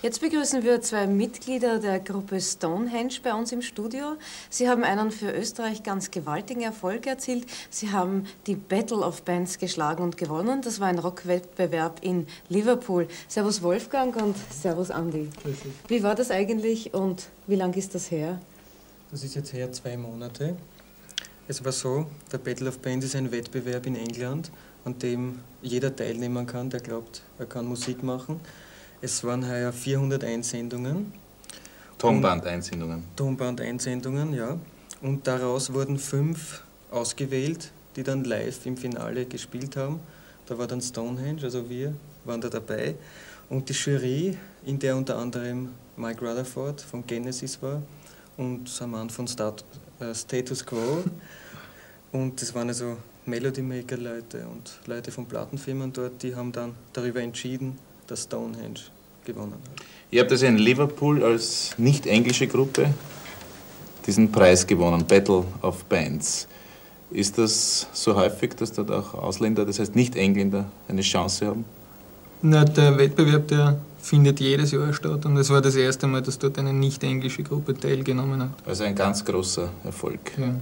Jetzt begrüßen wir zwei Mitglieder der Gruppe Stonehenge bei uns im Studio. Sie haben einen für Österreich ganz gewaltigen Erfolg erzielt. Sie haben die Battle of Bands geschlagen und gewonnen. Das war ein Rockwettbewerb in Liverpool. Servus Wolfgang und Servus Andi. Wie war das eigentlich und wie lang ist das her? Das ist jetzt her 2 Monate. Es war so, der Battle of Bands ist ein Wettbewerb in England, an dem jeder teilnehmen kann, der glaubt, er kann Musik machen. Es waren heuer 400 Einsendungen. Tonband-Einsendungen. Tonband-Einsendungen, ja. Und daraus wurden 5 ausgewählt, die dann live im Finale gespielt haben. Da war dann Stonehenge, also wir waren da dabei. Und die Jury, in der unter anderem Mike Rutherford von Genesis war und Saman von Status Quo. Und das waren also Melody Maker Leute und Leute von Plattenfirmen dort, die haben dann darüber entschieden, dass Stonehenge gewonnen hat. Ihr habt also in Liverpool als nicht-englische Gruppe diesen Preis gewonnen, Battle of Bands. Ist das so häufig, dass dort auch Ausländer, das heißt Nicht-Engländer, eine Chance haben? Na, der Wettbewerb, der findet jedes Jahr statt und es war das erste Mal, dass dort eine nicht-englische Gruppe teilgenommen hat. Also ein ganz großer Erfolg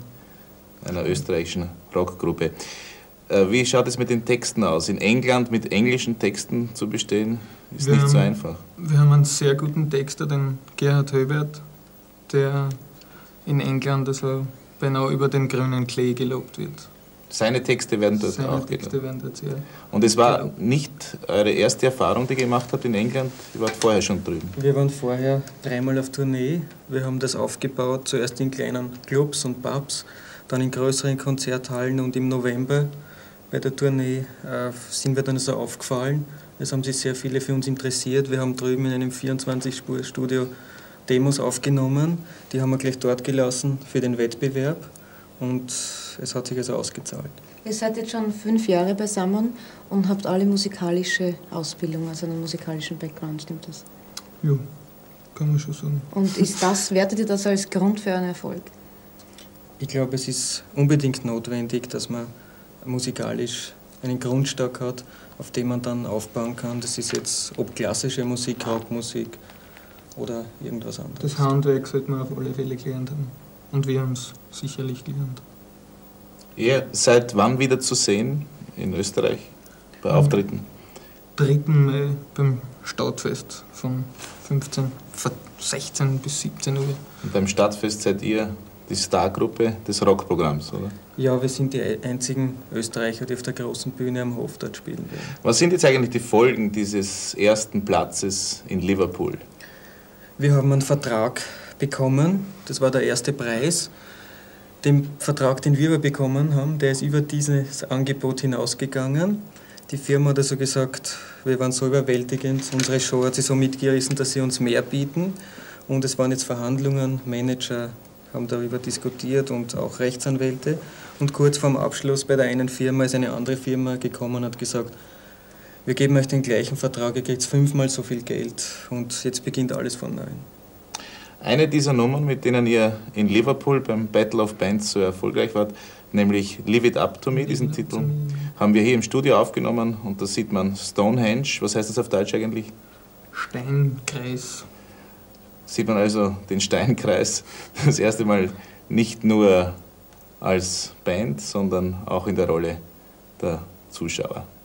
einer österreichischen Rockgruppe. Wie schaut es mit den Texten aus? In England mit englischen Texten zu bestehen, ist nicht so einfach. Wir haben einen sehr guten Texter, den Gerhard Höbert, der in England also beinahe über den grünen Klee gelobt wird. Seine Texte werden dort auch Texte werden dort sehr. Und es war nicht eure erste Erfahrung, die ihr gemacht habt in England? Ihr wart vorher schon drüben? Wir waren vorher 3-mal auf Tournee. Wir haben das aufgebaut, zuerst in kleinen Clubs und Pubs, dann in größeren Konzerthallen und im November bei der Tournee sind wir dann so aufgefallen. Es haben sich sehr viele für uns interessiert. Wir haben drüben in einem 24-Spur-Studio Demos aufgenommen. Die haben wir gleich dort gelassen für den Wettbewerb und es hat sich also ausgezahlt. Ihr seid jetzt schon 5 Jahre beisammen und habt alle musikalische Ausbildung, also einen musikalischen Background, stimmt das? Ja, kann man schon sagen. Und wertet ihr das als Grund für einen Erfolg? Ich glaube, es ist unbedingt notwendig, dass man musikalisch einen Grundstock hat, auf dem man dann aufbauen kann. Das ist jetzt, ob klassische Musik, Rockmusik oder irgendwas anderes. Das Handwerk sollte man auf alle Fälle gelernt haben. Und wir haben es sicherlich gelernt. Ihr seid wann wieder zu sehen in Österreich bei Auftritten? 3. Mai beim Stadtfest von 16 bis 17 Uhr. Und beim Stadtfest seid ihr die Stargruppe des Rockprogramms, oder? Ja, wir sind die einzigen Österreicher, die auf der großen Bühne am Hof dort spielen werden. Was sind jetzt eigentlich die Folgen dieses ersten Platzes in Liverpool? Wir haben einen Vertrag bekommen, das war der erste Preis. Den Vertrag, den wir bekommen haben, der ist über dieses Angebot hinausgegangen. Die Firma hat also gesagt, wir waren so überwältigend, unsere Show hat sie so mitgerissen, dass sie uns mehr bieten. Und es waren jetzt Verhandlungen, Manager haben darüber diskutiert und auch Rechtsanwälte. Und kurz vorm Abschluss bei der einen Firma ist eine andere Firma gekommen und hat gesagt, wir geben euch den gleichen Vertrag, ihr kriegt 5-mal so viel Geld und jetzt beginnt alles von neuem. Eine dieser Nummern, mit denen ihr in Liverpool beim Battle of Bands so erfolgreich wart, nämlich Leave It Up To Me, diesen Titel, haben wir hier im Studio aufgenommen und da sieht man Stonehenge. Was heißt das auf Deutsch eigentlich? Steinkreis. Sieht man also den Steinkreis das erste Mal nicht nur als Band, sondern auch in der Rolle der Zuschauer.